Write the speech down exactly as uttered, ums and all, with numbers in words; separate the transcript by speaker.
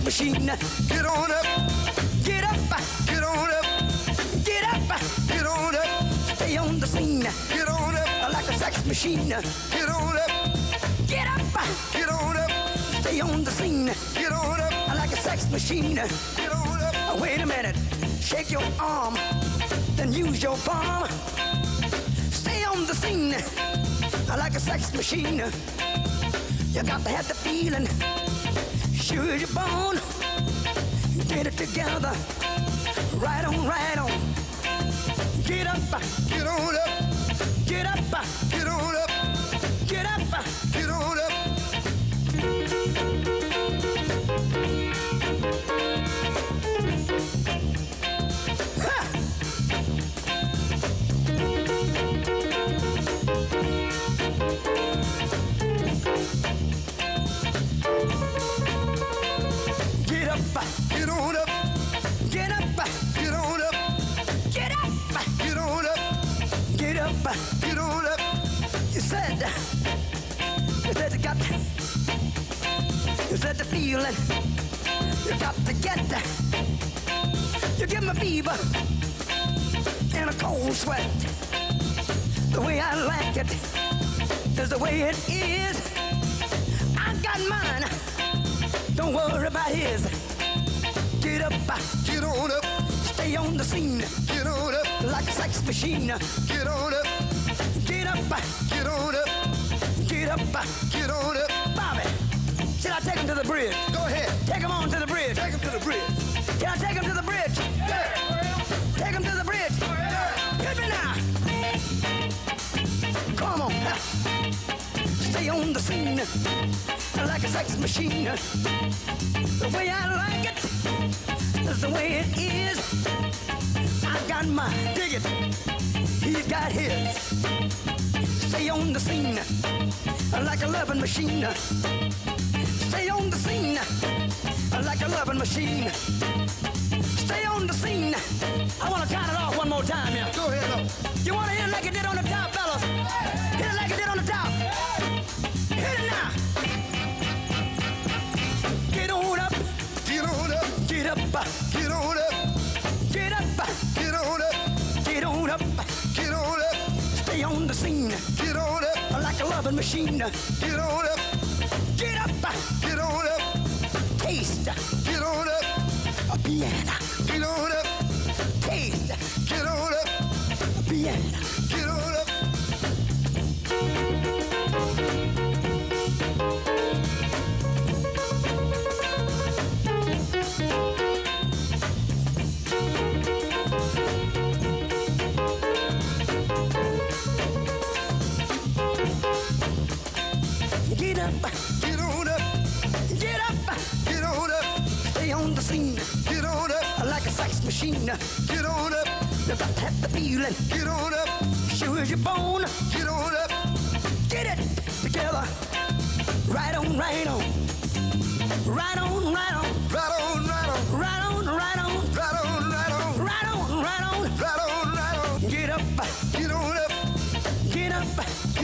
Speaker 1: machine. Get on up, get up, get on up, get up, get on up. Stay on the scene. Get on up like a sex machine. Get on up, get up, get on up. Stay on the scene. Get on up like a sex machine. Get on up. Wait a minute. Shake your arm, then use your palm. Stay on the scene like a sex machine. You got to have the feeling, sure as you're born. Get it together, right on, right on. Get up, get on up, get up, get on up, get up, get on up. Get on up, get up, get on up, get up, get on up, get up, get on up. You said, you said you got, you said the feeling, you got to get, you give me fever and a cold sweat. The way I like it is the way it is. I got mine, don't worry about his. Get up, get on up, stay on the scene. Get on up like a sex machine. Get on up, get up, get on up, get up, get on up. Bobby, should I take him to the bridge? Go ahead, take him on to the bridge. Take him to the bridge. Can I take him to the bridge? Yeah. Take him to the bridge. Yeah. Hit me now. Come on, stay on the scene like a sex machine. The way I like it is the way it is. I got mine, dig it. He's got his. Stay on the scene like a loving machine. Stay on the scene like a loving machine. Stay on the scene. I want to count it off one more time here. Go ahead, up. You want to hit it like it did on the top, fellas? Hit it like it did on the top. Hit it now. Get on up. Get on up. Get up. Get on up. Get up. Get on up. Get on up. Get on up. Stay on the scene. Get on up like a loving machine. Get on up. Get up. Get on up. Taste. Get on up. A piano. Get on up. Taste. Get on up. A piano. Get on up. Get up, get on up, get up, get on up. Stay on the scene, get on up like a sex machine. Get on up, you got to have the feeling. Get on up, sure as you're born. Get on up, get it together. Right on, right on, right on, right on, right on, right on, right on, right on, right on, right on, right on, right on, right on, right on. Get up, get on up, get up.